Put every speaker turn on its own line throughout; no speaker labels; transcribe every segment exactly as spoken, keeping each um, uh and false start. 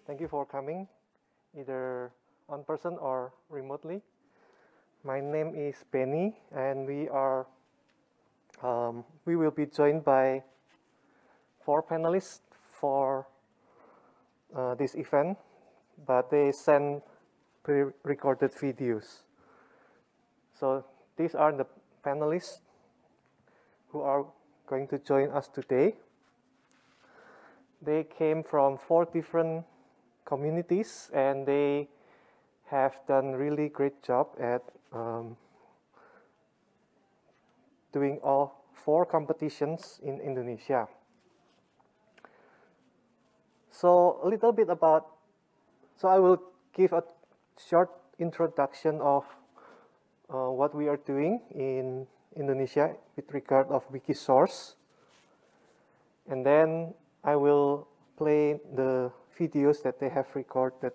Thank you for coming, either on person or remotely. My name is Benny, and we are um, we will be joined by four panelists for uh, this event, but they send pre-recorded videos. So these are the panelists who are going to join us today. They came from four different communities, and they have done really great job at um, doing all four competitions in Indonesia. So a little bit about, so I will give a short introduction of uh, what we are doing in Indonesia with regard of Wikisource, and then I will play the videos that they have recorded.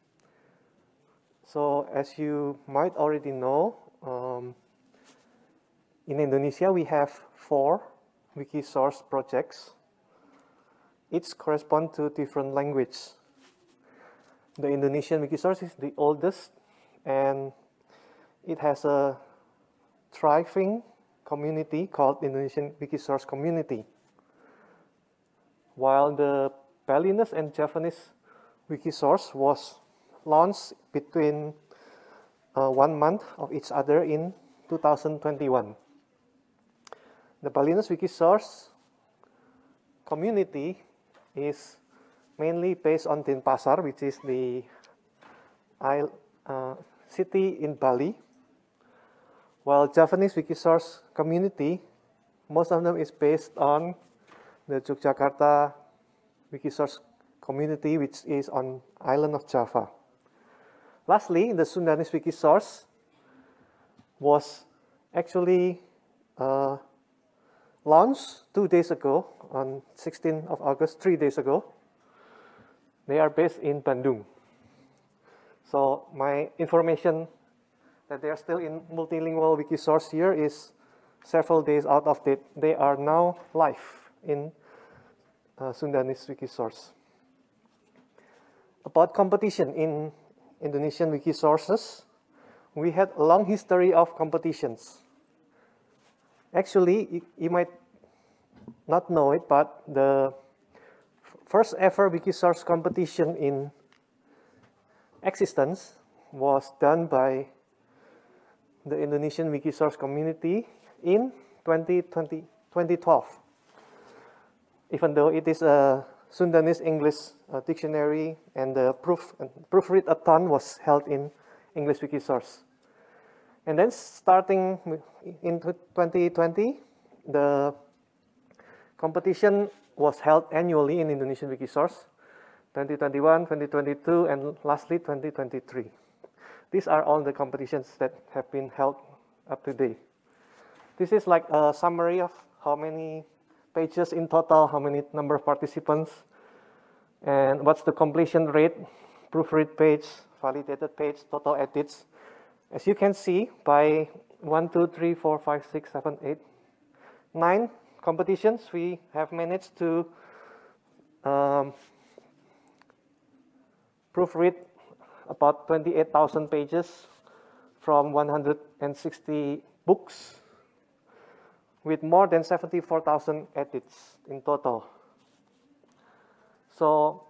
So as you might already know, um, in Indonesia we have four Wikisource projects. Each correspond to different language. The Indonesian Wikisource is the oldest, and it has a thriving community called Indonesian Wikisource Community. While the Balinese and Javanese Wikisource was launched between uh, one month of each other in two thousand twenty-one. The Balinese Wikisource community is mainly based on Denpasar, which is the uh, city in Bali, while Javanese Wikisource community, most of them is based on the Yogyakarta Wikisource community, which is on island of Java. Lastly, the Sundanese Wikisource was actually uh, launched two days ago, on sixteenth of August, three days ago. They are based in Bandung. So my information that they are still in multilingual Wikisource here is several days out of date. They are now live in uh, Sundanese Wikisource. About competition in Indonesian Wikisources, we had a long history of competitions. Actually, you, you might not know it, but the first ever Wikisource competition in existence was done by the Indonesian Wikisource community in twenty twenty, twenty twelve. Even though it is a Sundanese English uh, dictionary, and the proof uh, proofread-a-thon was held in English Wikisource. And then starting in twenty twenty, the competition was held annually in Indonesian Wikisource, twenty twenty-one, twenty twenty-two, and lastly twenty twenty-three. These are all the competitions that have been held up to date. This is like a summary of how many pages in total, how many number of participants, and what's the completion rate, proofread page, validated page, total edits. As you can see, by one, two, three, four, five, six, seven, eight, nine competitions, we have managed to um, proofread about twenty-eight thousand pages from one hundred sixty books, with more than seventy-four thousand edits in total. So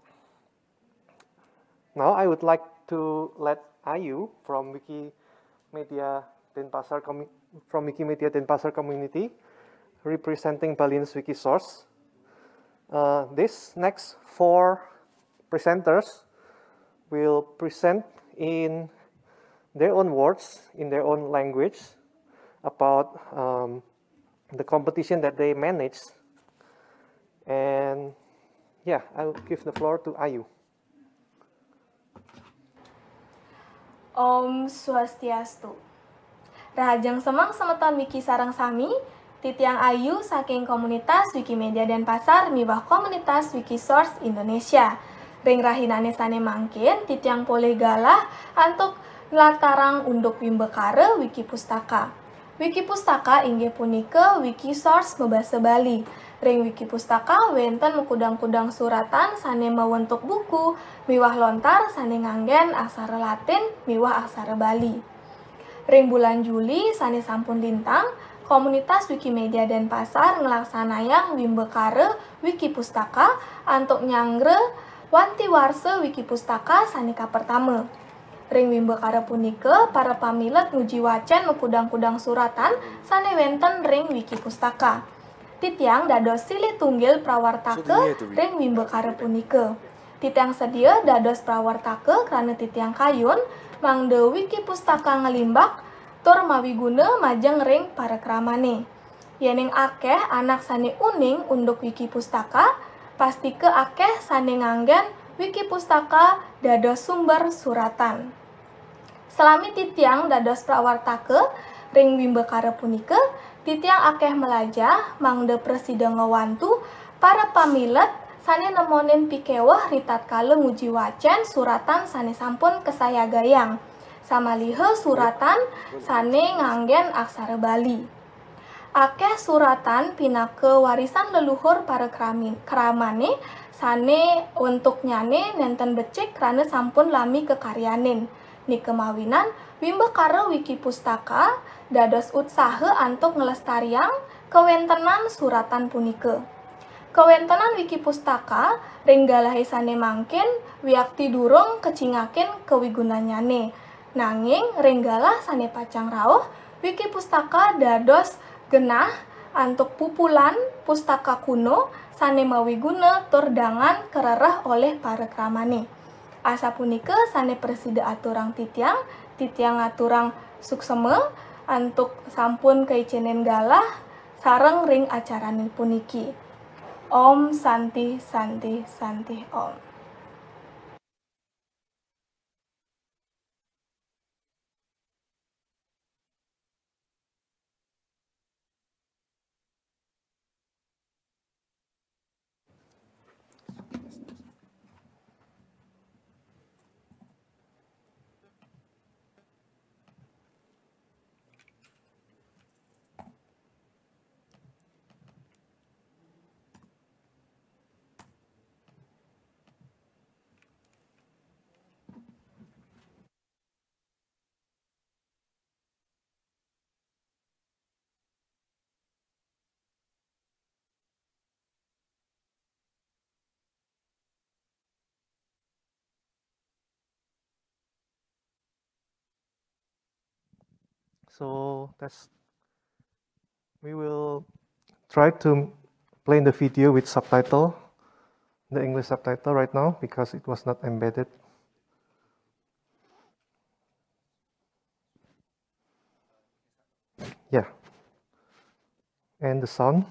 now I would like to let Ayu from Wikimedia Denpasar from Wikimedia Denpasar community, representing Balinese Wikisource. Uh, this next four presenters will present in their own words, in their own language, about um, the competition that they managed. And yeah, I will give the floor to Ayu.
Om Swastiastu. Rahajang semang semeton wiki sareng sami, titiang Ayu saking komunitas Wikimedia Denpasar miwah komunitas Wikisource Indonesia. Ring rahinane sane mangkin titiang poleh galah antuk latarang unduk wimbekare wiki pustaka. Wiki pustaka inggih punika wiki source bebasa Bali. Ring wiki pustaka wenten kudang-kudang suratan sane mawentuk buku, miwah lontar sane nganggen aksara Latin miwah aksara Bali. Ring bulan Juli sane sampun lintang, komunitas Wikimedia Denpasar ngelaksanayang wimbekare wiki pustaka antuk nyangre wanti warse wiki pustaka sanika pertama. Ring wimbekare punika para pamilet nguji wacan kudang-kudang suratan sane wenten ring wiki pustaka. Titiang dados silih tunggil prawartake ring wimbekare punika. Titiang sedia dados prawartake karena titiang kayun mangde wiki pustaka ngelimbak tur mawiguna majeng ring para kramane. Yening akeh anak sane uning unduk wiki pustaka, pasti ke akeh sane nganggen wiki pustaka dados sumber suratan. Selami titiang dados prawartake ring wimbekare punika, titiang akeh melajah mangde presida ngawantu para pamilet sane nemonin pikewah ritat kala nguji wacan suratan sane sampun kesayagayang. Samalihe suratan sane nganggen aksara Bali. Akeh suratan pinake warisan leluhur para kramin, kramane sane untuk nyane nenten becik karena sampun lami kekaryanin. Nikemawinan wimbekare wiki pustaka dados utsahe antuk ngelestariang kewentenan suratan punika. Kewentenan wiki pustaka ringgalahe sane mangkin wiakti durung kecingakin kewigunanyane. Nanging ringgalah sane pacang rauh wiki pustaka dados genah antuk pupulan pustaka kuno sane mawiguna tur dangan kerereh oleh para kramane. Asa punika sane presida aturang titiang, titiang aturang sukseme antuk sampun kaicenen galah sareng ring acaranin puniki. Om Santi Santi Santi Om.
So that's we will try to play the video with subtitle, the English subtitle right now because it was not embedded. Yeah. And the sound.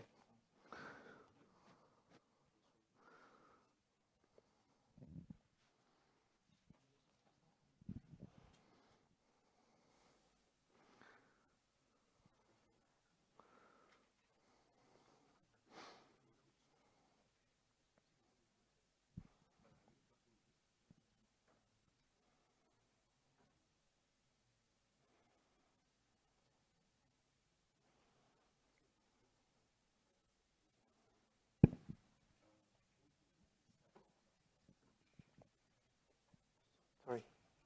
Sorry.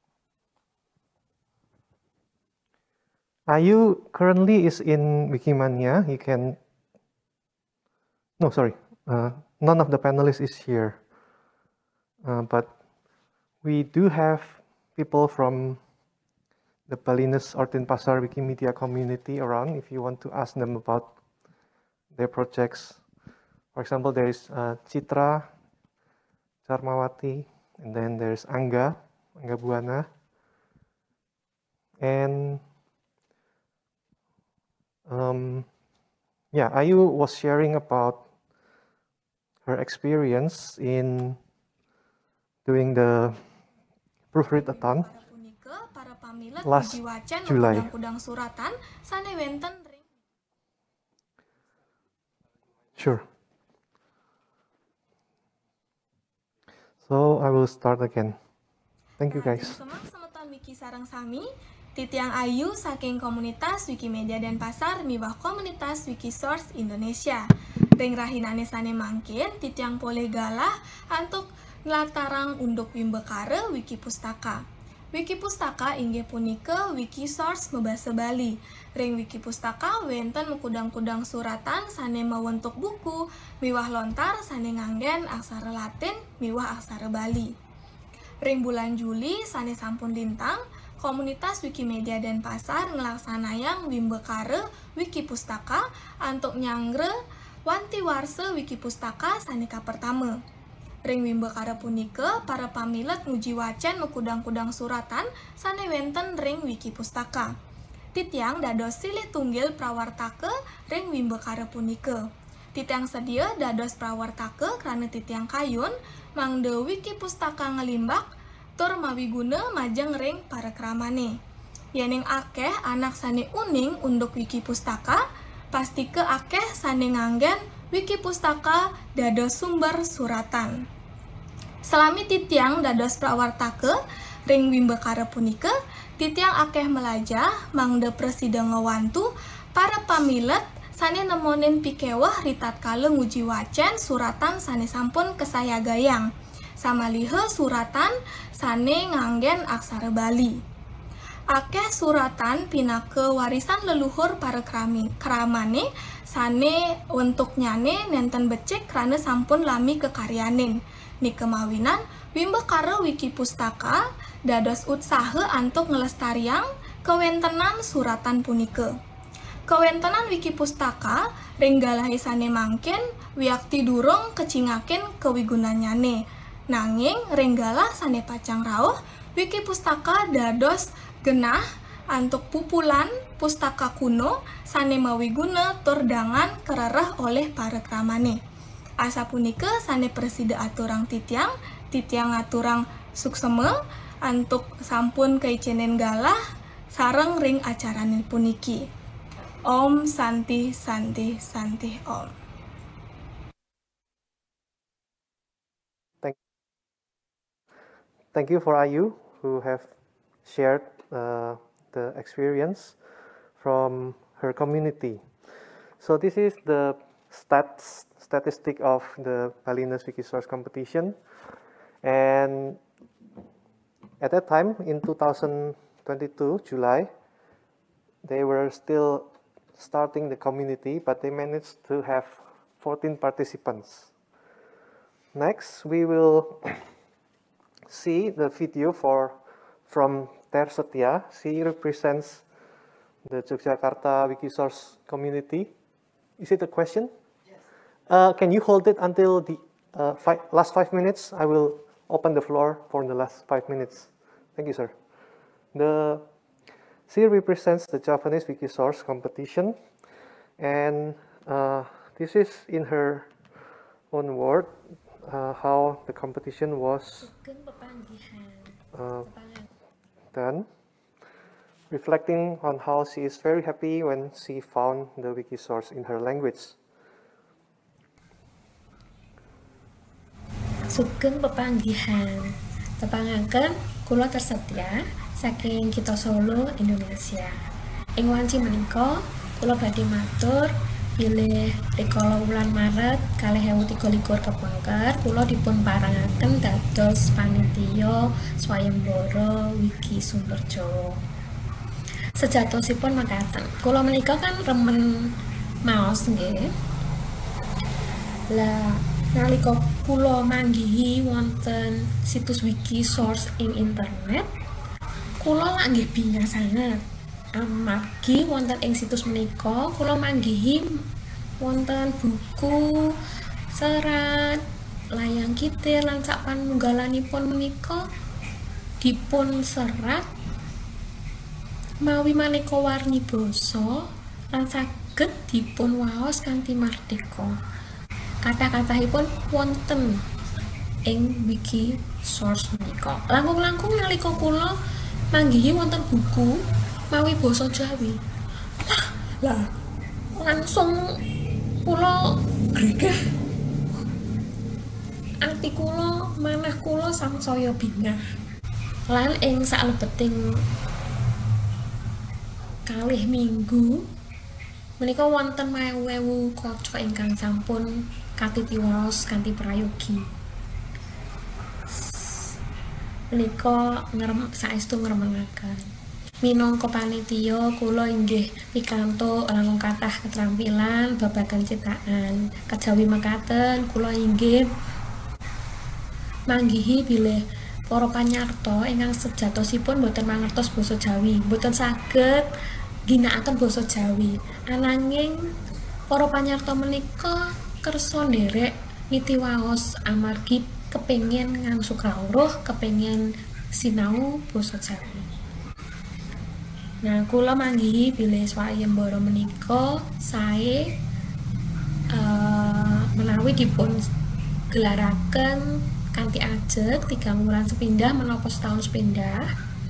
Ayu currently is in Wikimania. You can, no, sorry, uh, none of the panelists is here. Uh, but we do have people from the Balinese or Denpasar Wikimedia community around if you want to ask them about their projects. For example, there is uh, Citra Charmawati, and then there's Angga, Angga Buana, and um, yeah, Ayu was sharing about her experience in doing the proofreadathon last July. Sure. So I will start again. Thank you guys.
Semak semeton wiki sareng sami, Titiang Ayu saking komunitas Wikimedia dan Pasar miwah komunitas Wikisource Indonesia. Ring rahinane sane mangkin titiang poleh galah antuk nglatarang unduk wimbekare Wiki Pustaka. Wiki Pustaka inggih punika Wikisource mebasa Bali. Ring Wiki Pustaka wenten mekudang-kudang suratan sane mawentuk buku miwah lontar sane nganggen aksara Latin miwah aksara Bali. Ring bulan Juli sane sampun lintang, komunitas Wikimedia dan Pasar ngelaksanayang wimbekare Wiki Pustaka antuk nyangre wanti warse Wiki Pustaka sanika pertama. Ring wimbekare punika para pamilet nguji wacan mekudang-kudang suratan sane wenten ring Wiki Pustaka. Titiang dados silih tunggil prawartake ring wimbekare punika. Titiang sedia dados prawartake karena titiang kayun mangde Wiki Pustaka ngelimbak tur mawiguna majeng ring para kramane. Yening akeh anak sane uning unduk Wiki Pustaka, pasti ke akeh sane nganggen Wiki Pustaka dados sumber suratan. Selami titiang dados prawartake ring wimbekare punika, titiang akeh melajah mangde presida ngewantu para pamilet sane nemonin pikewah ritat kale nguji wacan suratan sane sampun kesayagayang. Samalihe suratan sane nganggen aksara Bali. Akeh suratan pinake warisan leluhur para krami, kramane sane wentuknyane nenten becik krana sampun lami kekaryanin. Nikemawinan wimbekare Wiki Pustaka dados utsahe antuk ngelestariang kewentenan suratan punika. Kewentenan Wiki Pustaka ringgalahi sane mangkin wiakti durung kecingakin kewigunanyane. Nanging ringgalah sane pacang rauh Wiki Pustaka dados genah antuk pupulan pustaka kuno sane mawiguna tur dangan kerereh oleh para kramane. Asa punika sane presida aturang titiang, titiang aturang sukseme antuk sampun kaicenen galah sareng ring acarane puniki. Om Santi Santi Santi Om.
Thank, thank you for Ayu who have shared uh, the experience from her community. So this is the stats statistic of the Balinas Wikisource competition, and at that time in two thousand twenty-two July they were still starting the community, but they managed to have fourteen participants. Next we will see the video for from Ter Setia. She represents the Yogyakarta Wikisource community. Is it a question? Yes. Uh, can you hold it until the uh, five, last five minutes? I will open the floor for the last five minutes. Thank you, sir. The she represents the Japanese Wikisource competition, and uh, this is in her own word uh, how the competition was uh, done, reflecting on how she is very happy when she found the Wikisource in her language.
Sugeng pepanggihan, tepangaken kula tersetia saking Kita Solo, Indonesia. Ing wanci menika kula badhe matur bilih rikala wulan Maret kalih ewu tiga likur kepengker kula dipun parangaken dados panitia swayembara Wiki Sumber Jawa. Sejatosipun mekaten, kula menika kan remen maos nggih. Lah nalika kula manggihi wonten situs Wikisource ing internet, kula lak nggih bingah sanget. Amargi wonten ing situs menika kula manggihi wonten buku, serat, layang kitir lan sak panunggalanipun menika dipun serat mawi maneka warni basa lan saged dipun waos kanthi mardika. Kata-katahipun wonten ing Wikisource menika. Langkung-langkung nalika kula manggihi wonten buku mawi basa Jawi. Lah, lah langsung kula gregah. Ati kula, manah kula sangsaya bingah. Lan ing saklebeting kalih minggu menika wonten ewu kaca ingkang sampun katitiwas kanthi prayogi. Menika ngrem saestu ngremengaken. Minangka panitia kula inggih pikantuk langkung kathah keterampilan babagan ciptaan. Kejawi mekaten kula inggih manggihi bilih para panyarta ingkang sejatosipun boten mangertos basa Jawi, boten saged ginakaken basa Jawi. Ananging para panyarta menika kersa nderek nitiwaos amargi kepengin ngangsuk rawuh, kepengin sinau basa Jawi. Nah, kula manggihi bilih swayembara menika sae uh, menawi dipun gelaraken kanthi ajeg tiga wulan sepindah menapa setahun sepindah.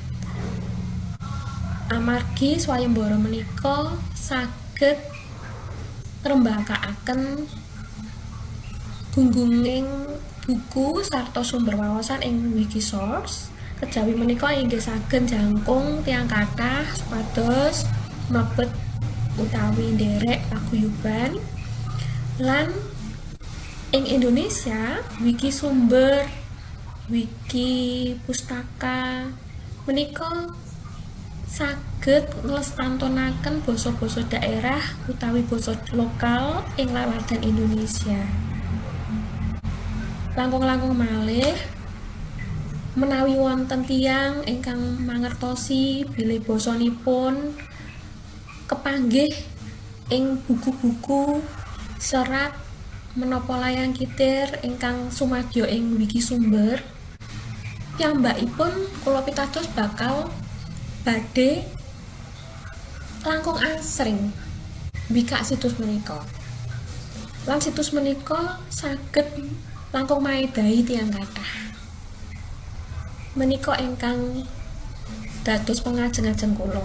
Amargi swayembara menika saged ngrembakakaken gunggunging buku sarta sumber wawasan ing Wikisource. Kejawi menika inggih saged jangkung tiyang kathah supados mlebet utawi nderek paguyuban. Lan ing Indonesia wiki sumber, wiki pustaka menika saged nglestantunaken basa-basa daerah utawi basa lokal ing laladan Indonesia. Langkung-langkung malih menawi wonten tiyang ingkang mangertosi bilih basanipun kepanggih ing buku-buku serat menapa layang kitir ingkang sumadyo ing wiki sumber, piyambakipun kula pitados bakal badhe langkung asring mbikak situs menika. Lan situs menika saged langkung maedahi tiyang kathah. Menika ingkang dados pengajeng-ajeng kula.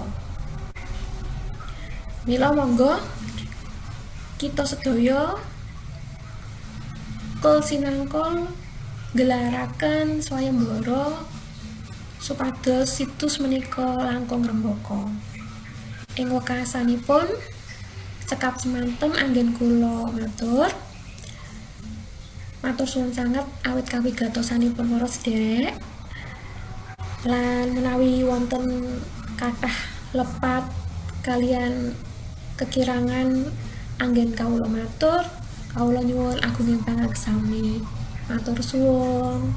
Mila monggo kita sedaya kesinangkul gelaraken swayembara supados situs menika langkung rembaka. Ing wekasanipun cekap semanten anggen kula matur. Matur suwun sanget awit kawigatosanipun para sedherek. Lan menawi wonten kathah lepat kalian kekirangan anggen kawula matur, kawula nyuwun agunging pangaksami. Matur suwun.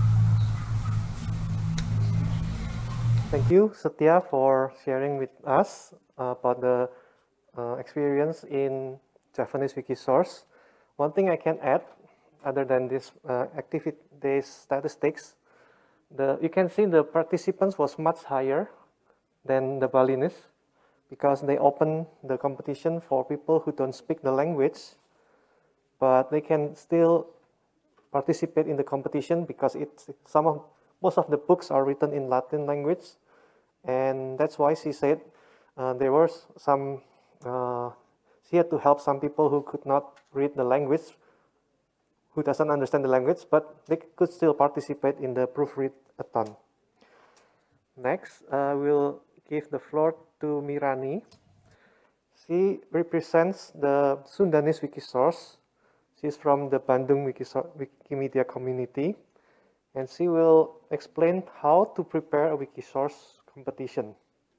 Thank you, Setia, for sharing with us uh, about the uh, experience in Javanese Wikisource. One thing I can add, other than this uh, activity statistics, the you can see the participants was much higher than the Balinese because they open the competition for people who don't speak the language, but they can still participate in the competition because it's some of most of the books are written in Latin language, and that's why she said uh, there was some uh, she had to help some people who could not read the language, who doesn't understand the language, but they could still participate in the proofread-a-thon. Next, uh, we'll give the floor to Mirani. She represents the Sundanese Wikisource. She's from the Bandung Wikimedia community, and she will explain how to prepare a Wikisource competition.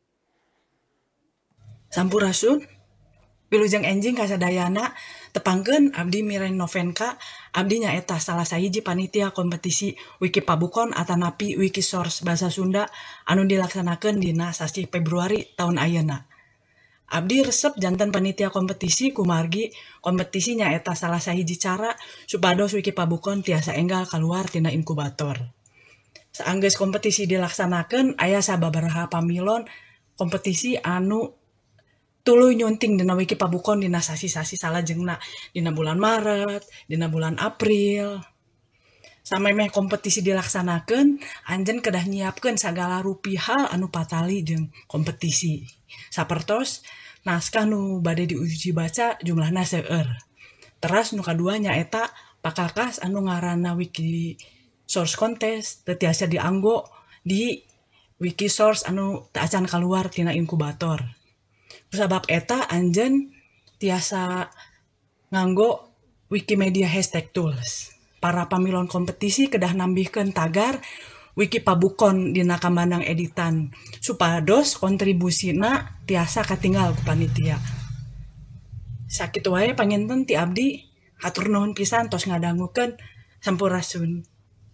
Sampurasun, Wilujeng enjing kasadayana, tepangkeun abdi Miren Novenka, abdi nyaeta salah sahiji panitia kompetisi Wiki Pabukon atanapi Wikisource Basa Sunda anu dilaksanakeun dina sasi Februari tahun ayeuna. Abdi resep janten panitia kompetisi kumargi kompetisi nyaeta salah sahiji cara supados Wiki Pabukon tiasa enggal keluar tina inkubator. Saanggeus kompetisi dilaksanakeun aya sababaraha pamilon kompetisi anu tuluy nyunting dina Wiki Pabukon dina sasi-sasi salajengna dina bulan Maret, dina bulan April. Samemeh kompetisi dilaksanakeun, anjeun kedah nyiapkeun sagala rupiah anu patali jeung kompetisi. Sapertos naskah nu bade diuji baca jumlahna seueur. Teras nu kadua nyaeta pakakas anu ngaranna Wikisource Contest teu tiasa dianggo di Wikisource anu teu acan kaluar tina inkubator. Sabab eta anjen tiasa nganggo Wikimedia hashtag tools. Para pamilon kompetisi kedah nambihkeun tagar Wiki Pabukon dina kambandang editan supados kontribusina tiasa katinggal ku panitia. Sakitu wae panginten ti abdi hatur nuhun pisan tos ngadangukeun sampurasun.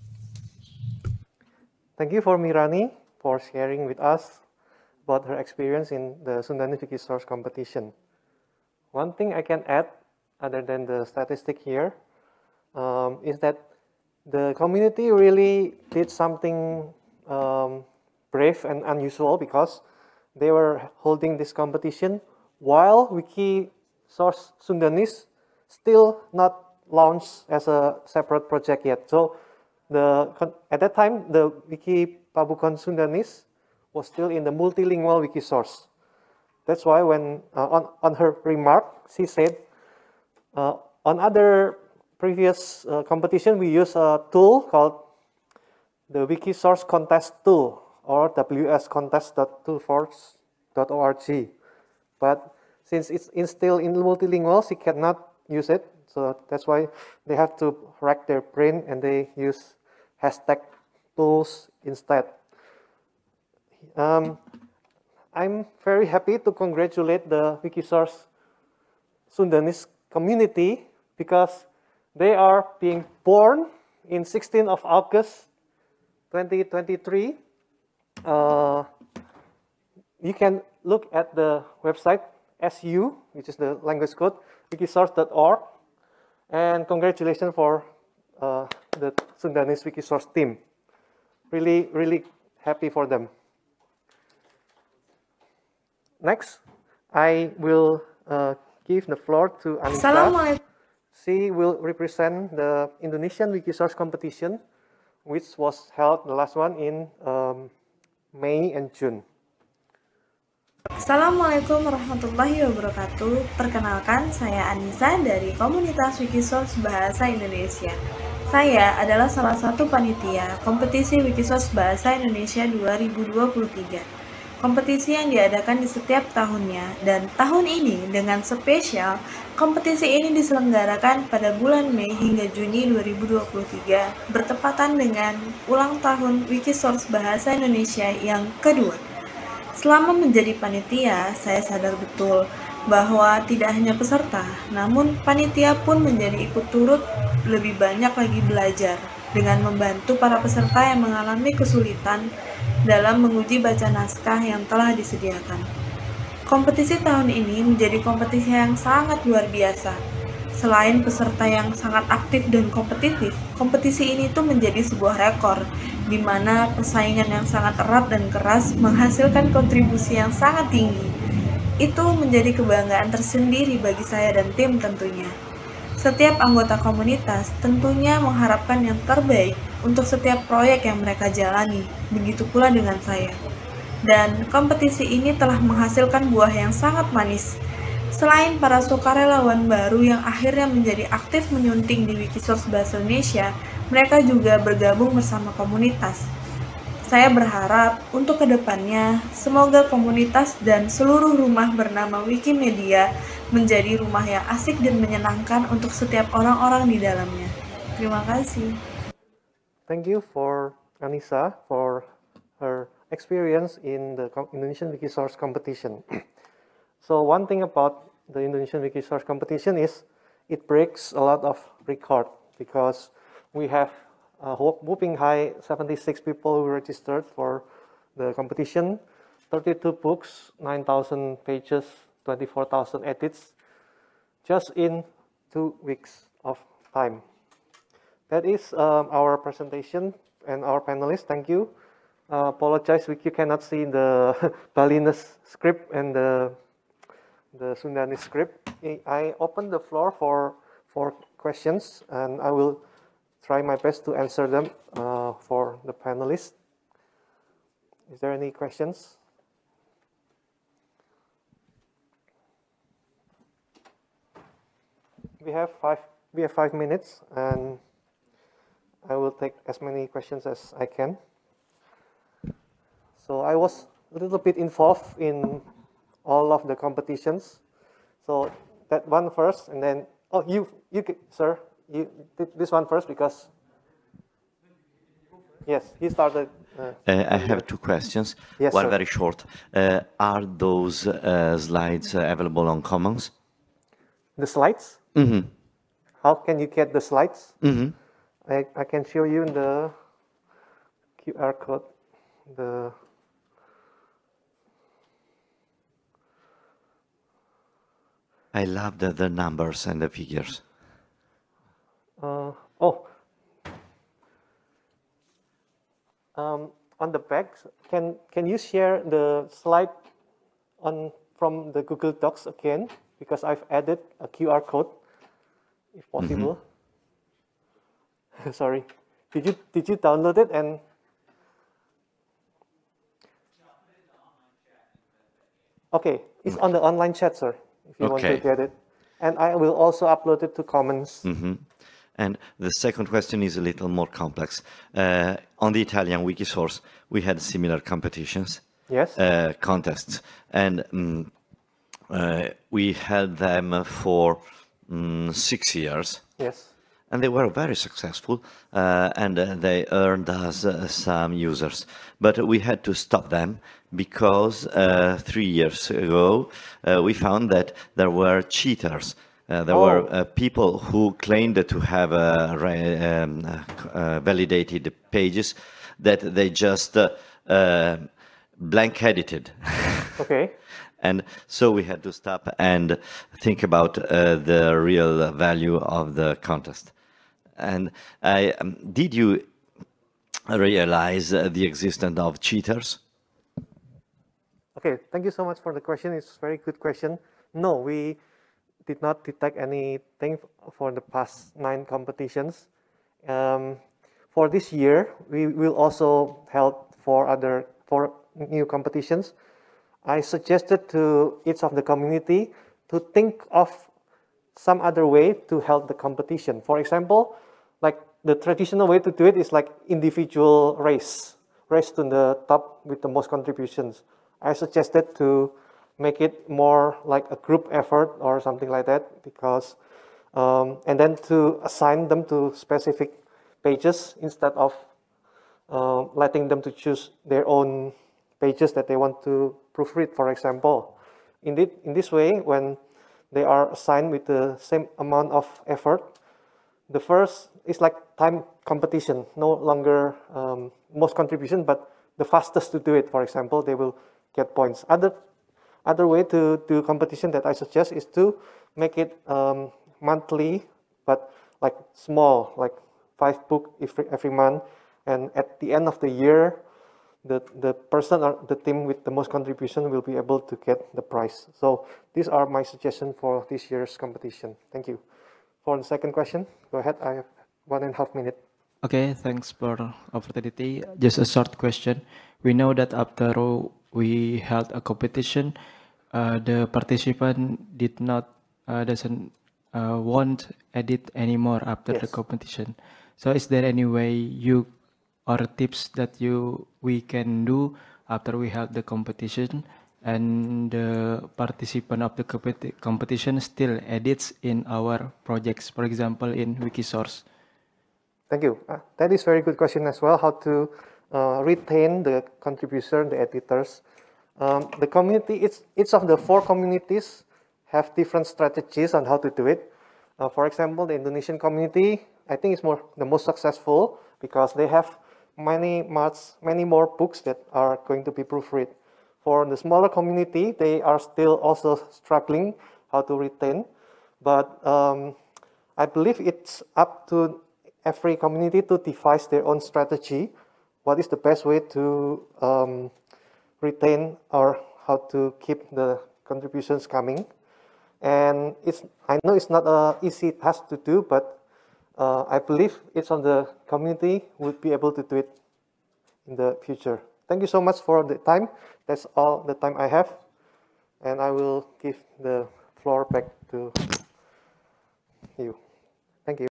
Thank you for Mirani for sharing with us about her experience in the Sundanese Wikisource competition. One thing I can add, other than the statistic here, um, is that the community really did something um, brave and unusual because they were holding this competition while Wikisource Sundanese still not launched as a separate project yet. So the at that time, the Wiki Pabukon Sundanese was still in the multilingual Wikisource. That's why when uh, on, on her remark, she said, uh, on other previous uh, competition, we use a tool called the Wikisource Contest Tool, or w s contest dot toolforce dot org. But since it's in still in multilingual, she cannot use it. So that's why they have to rack their brain and they use hashtag tools instead. Um, I'm very happy to congratulate the Wikisource Sundanese community because they are being born in sixteenth of August twenty twenty-three. Uh, you can look at the website S U, which is the language code, wikisource dot org, and congratulations for uh, the Sundanese Wikisource team. Really, really happy for them. Next, I will uh, give the floor to Anissa.
Assalamualaikum.
She will represent the Indonesian Wikisource competition, which was held, the last one, in um, May and June.
Assalamualaikum warahmatullahi wabarakatuh. Perkenalkan, saya Anissa dari komunitas Wikisource Bahasa Indonesia. Saya adalah salah satu panitia kompetisi Wikisource Bahasa Indonesia dua ribu dua puluh tiga. Kompetisi yang diadakan di setiap tahunnya, dan tahun ini dengan spesial, kompetisi ini diselenggarakan pada bulan Mei hingga Juni dua ribu dua puluh tiga, bertepatan dengan ulang tahun Wikisource Bahasa Indonesia yang kedua. Selama menjadi panitia, saya sadar betul bahwa tidak hanya peserta, namun panitia pun menjadi ikut turut lebih banyak lagi belajar dengan membantu para peserta yang mengalami kesulitan dalam menguji baca naskah yang telah disediakan. Kompetisi tahun ini menjadi kompetisi yang sangat luar biasa. Selain peserta yang sangat aktif dan kompetitif, kompetisi ini tuh menjadi sebuah rekor, di mana persaingan yang sangat erat dan keras menghasilkan kontribusi yang sangat tinggi. Itu menjadi kebanggaan tersendiri bagi saya dan tim tentunya. Setiap anggota komunitas tentunya mengharapkan yang terbaik untuk setiap proyek yang mereka jalani, begitu pula dengan saya. Dan kompetisi ini telah menghasilkan buah yang sangat manis. Selain para sukarelawan baru yang akhirnya menjadi aktif menyunting di Wikisource Bahasa Indonesia, mereka juga bergabung bersama komunitas. Saya berharap untuk kedepannya, semoga komunitas dan seluruh rumah bernama Wikimedia menjadi rumah yang asik dan menyenangkan untuk setiap orang-orang di dalamnya. Terima kasih.
Thank you for Anissa for her experience in the Indonesian Wikisource competition. So one thing about the Indonesian Wikisource competition is it breaks a lot of record because we have a whooping high seventy-six people who registered for the competition, thirty-two books, nine thousand pages, twenty-four thousand edits, just in two weeks of time. That is um, our presentation and our panelists. Thank you. Uh, apologize, we you cannot see the Balinese script and the the Sundanese script. I open the floor for for questions, and I will try my best to answer them uh, for the panelists. Is there any questions? We have five. We have five minutes, and I will take as many questions as I can. So I was a little bit involved in all of the competitions. So that one first, and then, oh, you, you, sir, you did this one first because, yes, he started. Uh,
uh, I have two questions.
Yes,
one
sir.
very short. Uh, are those uh, slides uh, available on Commons?
The slides?
Mm-hmm.
How can you get the slides?
Mm-hmm.
I, I can show you in the Q R code. The
I love the, the numbers and the figures.
uh, oh, um, on the back, can can you share the slide on from the Google Docs again? Because I've added a Q R code, if possible. Mm-hmm. Sorry, did you did you download it and? Okay, it's on the online chat, sir, if you
Okay.
want to get it. And I will also upload it to Commons.
Mm-hmm. And the second question is a little more complex. Uh, on the Italian Wikisource, we had similar competitions,
Yes.
uh, contests, and um, uh, we held them for um, six years.
Yes.
And they were very successful, uh, and uh, they earned us uh, some users. But we had to stop them because uh, three years ago, uh, we found that there were cheaters. Uh, there
Oh.
were uh, people who claimed to have uh, re- um, uh, validated pages that they just uh, uh, blank edited.
Okay.
And so we had to stop and think about uh, the real value of the contest. And I, um, did you realize uh, the existence of cheaters?
Okay, thank you so much for the question. It's a very good question. No, we did not detect anything for the past nine competitions. Um, for this year, we will also help for other for new competitions. I suggested to each of the community to think of some other way to help the competition. For example, like the traditional way to do it is like individual race, race to the top with the most contributions. I suggested to make it more like a group effort or something like that, because, um, and then to assign them to specific pages instead of uh, letting them to choose their own pages that they want to proofread, for example. Indeed, in this way, when they are assigned with the same amount of effort, the first is like time competition, no longer um, most contribution, but the fastest to do it, for example, they will get points. Other, other way to do competition that I suggest is to make it um, monthly, but like small, like five book every, every month. And at the end of the year, the, the person or the team with the most contribution will be able to get the prize. So these are my suggestions for this year's competition. Thank you. For the second question, go ahead. I have one and a half minute.
Okay, thanks for opportunity. Just a short question. We know that after we held a competition, uh, the participant did not uh, doesn't uh, want edit anymore after the
Yes.
competition. So is there any way you or tips that you we can do after we held the competition and the participant of the competi- competition still edits in our projects, for example, in Wikisource?
Thank you. Uh, that is very good question as well, how to uh, retain the contributor, the editors. Um, the community, it's, each of the four communities have different strategies on how to do it. Uh, for example, the Indonesian community, I think is more the most successful because they have many much, many more books that are going to be proofread. For the smaller community, they are still also struggling how to retain, but um, I believe it's up to every community to devise their own strategy. What is the best way to um, retain or how to keep the contributions coming? And it's, I know it's not an easy task to do, but uh, I believe each of the community would be able to do it in the future. Thank you so much for the time. That's all the time I have. And I will give the floor back to you. Thank you.